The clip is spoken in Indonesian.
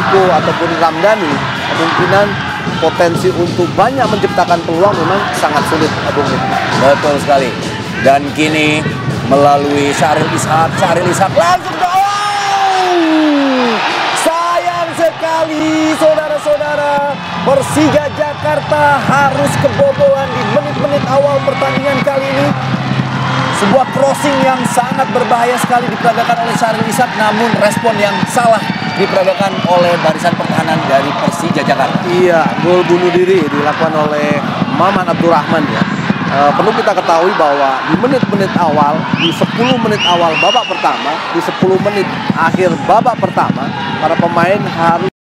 Riko ataupun Ramdhani, kemungkinan potensi untuk banyak menciptakan peluang memang sangat sulit, Bung. Betul sekali. Dan kini melalui Syahril Ishak langsung ke sayang sekali saudara-saudara, Persija Jakarta harus kebobolan di menit-menit awal pertandingan kali ini. Sebuah crossing yang sangat berbahaya sekali diperagakan oleh Syahril Ishak, namun respon yang salah diperagakan oleh barisan pertahanan dari Persija Jakarta. Iya, gol bunuh diri dilakukan oleh Maman Abdurrahman ya. Perlu kita ketahui bahwa di menit-menit awal, di 10 menit awal babak pertama, di 10 menit akhir babak pertama, para pemain harus